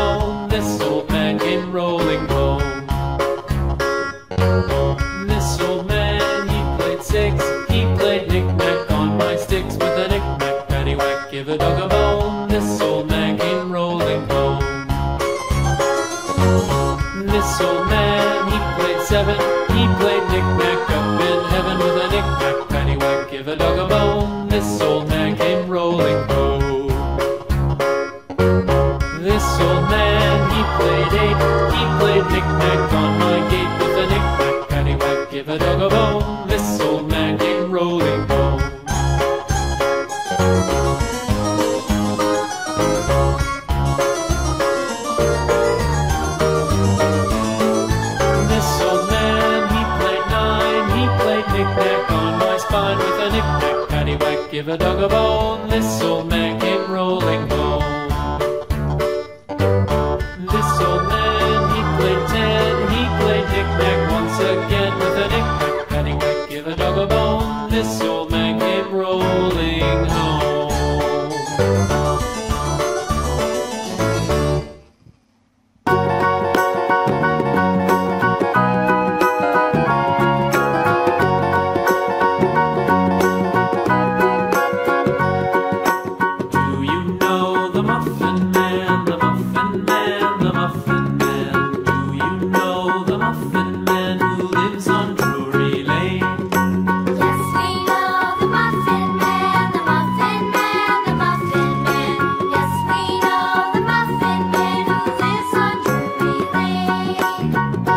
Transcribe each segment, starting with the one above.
bone. This old man came rolling home. This old man, he played six. He played knick-knack on my sticks with a knick-knack, paddywhack, give a dog a bone. This old man came rolling home. This old man, he played seven. He played knick-knack up in heaven with a knick-knack, paddywhack, give a dog a bone. This old man came rolling home. This old man, he played eight. He played knick-knack on my gate with a knick-knack, paddywhack, give a dog a bone. This old man came rolling home. This old man, he played nine. He played knick-knack on my spine with a knick-knack, paddywhack, give a dog a bone. This old man came rolling home. This old man, he played ten. He played knick-knack once again with a knick-knack, paddywhack, give a dog a bone. This old man came rolling home. Do you know the Muffin Man, the Muffin Man, the Muffin Man? Do you know the Muffin Man who lives on Drury Lane? Yes, we know the Muffin Man, the Muffin Man, the Muffin Man. Yes, we know the Muffin Man who lives on Drury Lane.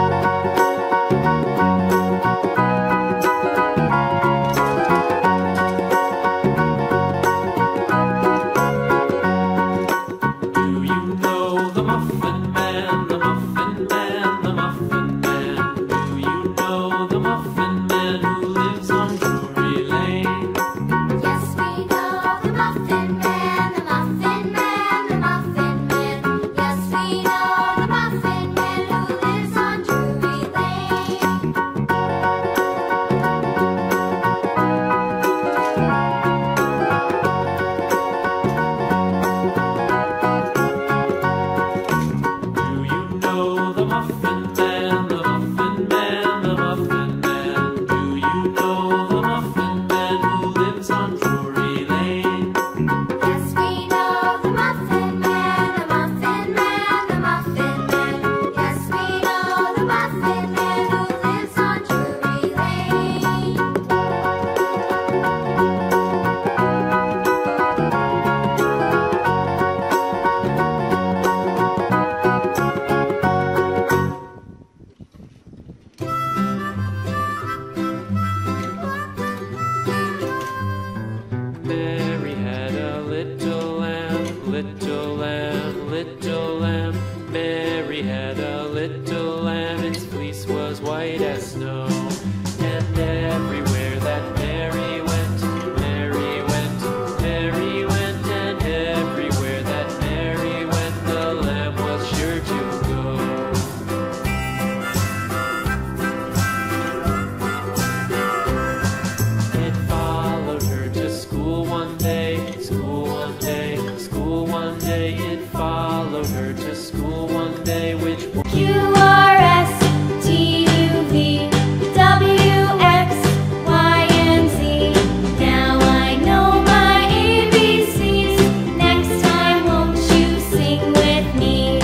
Do you know the Muffin Man, the Muffin Man, the Muffin Man? Do you know the Muffin Man who lives on Drury Lane? Yes, we know the Muffin Man, the Muffin Man, the Muffin Man. Yes, we know the Muffin Man who lives on Drury Lane. Do you know the Muffin Man, the Muffin Man, the Muffin Man? Do you know the Muffin Man who lives on Drury Lane? Yes, we know the Muffin Man, the Muffin Man, the Muffin Man. Yes, we know the Muffin Man who lives on Drury Lane. Mary had a little lamb, little lamb, little lamb. Mary had a little lamb, its fleece was white as snow. And everywhere that Mary went, Mary went, Mary went. And everywhere that Mary went, the lamb was sure to go. It followed her to school one day, school one day, school one day. It followed her to school one day, which QRSTUVWXYZ. Now I know my ABCs. Next time, won't you sing with me?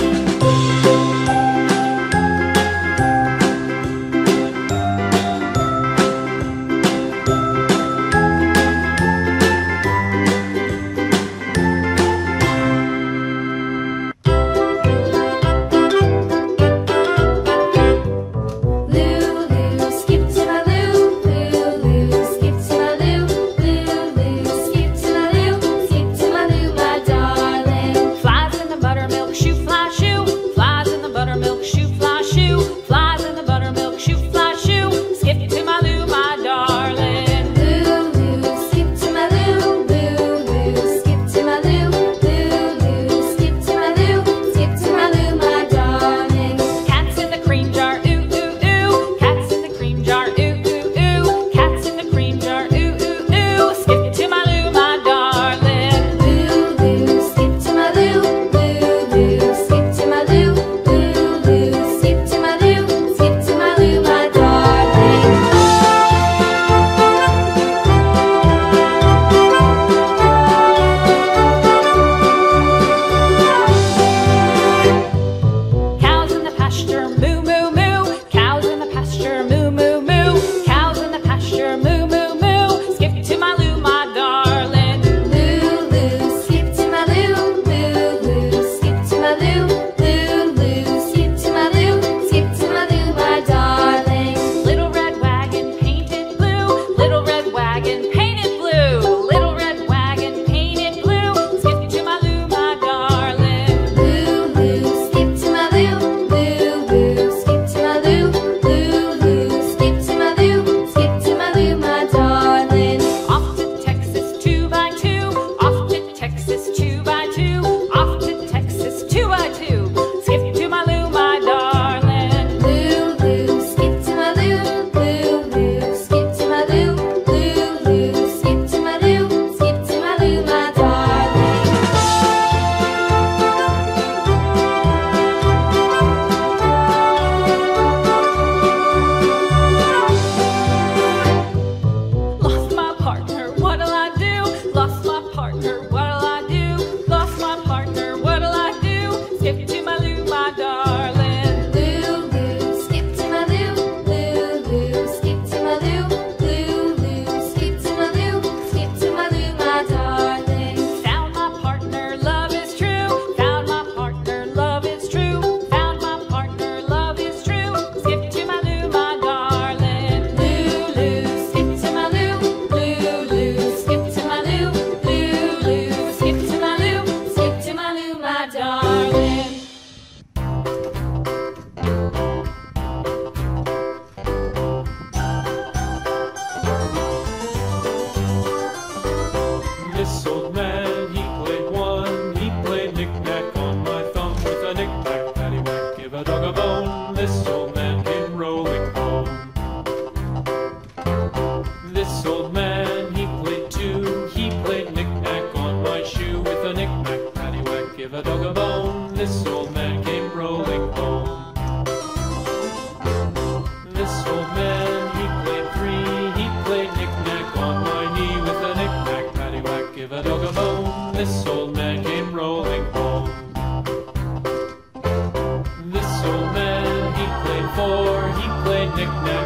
knick-knack.